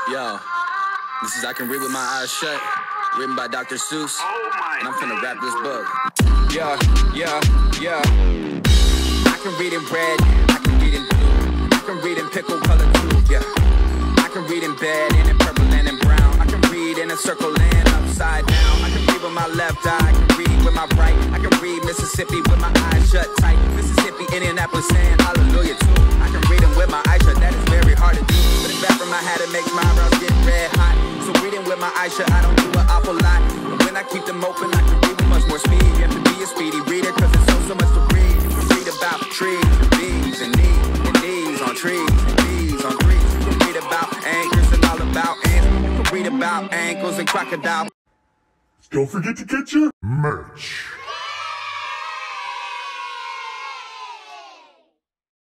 Yo, this is I Can Read With My Eyes Shut, written by Dr. Seuss, and I'm finna rap this book. Yeah. I can read in red, I can read in blue, I can read in pickle color too, yeah. I can read in bed and in purple and in brown. I can read in a circle and upside down. I can read with my left eye, I can read with my right. I can read Mississippi with my eyes shut tight. Mississippi, Indianapolis, saying hallelujah too. I can read them with my eyes shut, that is very hard to do. But it's back from my hat, it makes my eyebrows get red hot. So reading with my eyes shut, I don't do an awful lot. But when I keep them open, I can read with much more speed. You have to be a speedy reader, cause it's so much to read. You can read about trees, and bees, and knees on trees, and bees on trees. You can read about anchors and all about ants. You can read about ankles and crocodile. Don't forget to get your merch.